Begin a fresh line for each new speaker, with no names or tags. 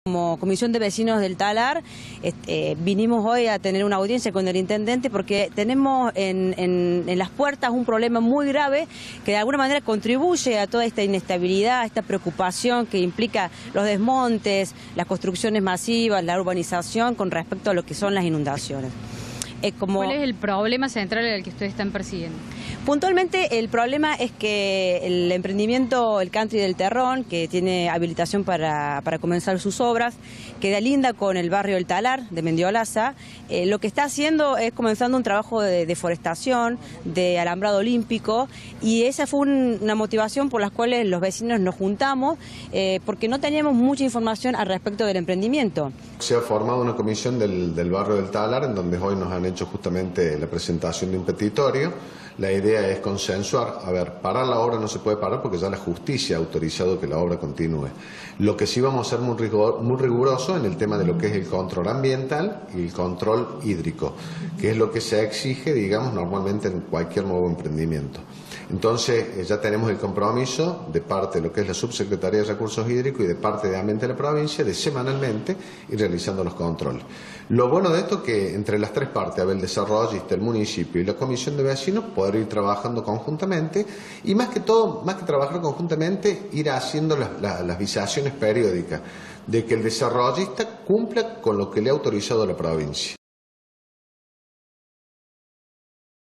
Como Comisión de Vecinos del Talar, vinimos hoy a tener una audiencia con el intendente porque tenemos en las puertas un problema muy grave que de alguna manera contribuye a toda esta inestabilidad, esta preocupación que implica los desmontes, las construcciones masivas, la urbanización con respecto a lo que son las inundaciones.
¿Cuál es el problema central al que ustedes están persiguiendo?
Puntualmente el problema es que el emprendimiento El Country del Terrón, que tiene habilitación para comenzar sus obras, queda linda con el barrio del Talar de Mendiolaza. Lo que está haciendo es comenzando un trabajo de deforestación, de alambrado olímpico, y esa fue una motivación por la cual los vecinos nos juntamos, porque no teníamos mucha información al respecto del emprendimiento.
Se ha formado una comisión del barrio del Talar, en donde hoy nos han hecho justamente la presentación de un petitorio. La idea es consensuar, parar la obra no se puede parar porque ya la justicia ha autorizado que la obra continúe. Lo que sí vamos a ser muy riguroso en el tema de lo que es el control ambiental y el control hídrico, que es lo que se exige, digamos, normalmente en cualquier nuevo emprendimiento. Entonces ya tenemos el compromiso de parte de lo que es la Subsecretaría de Recursos Hídricos y de parte de Ambiente de la provincia de semanalmente ir realizando los controles. Lo bueno de esto es que entre las tres partes, el desarrollista, el municipio y la comisión de vecinos, poder ir trabajando conjuntamente y más que trabajar conjuntamente, ir haciendo las visaciones periódicas de que el desarrollista cumpla con lo que le ha autorizado la provincia.